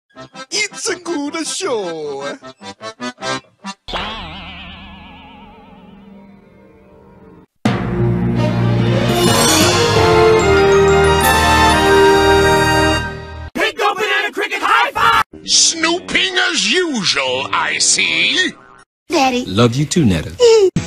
It's a good show. Bingo Banana Cricket High Five! Snooping as usual, I see. Daddy. Love you too, Netta.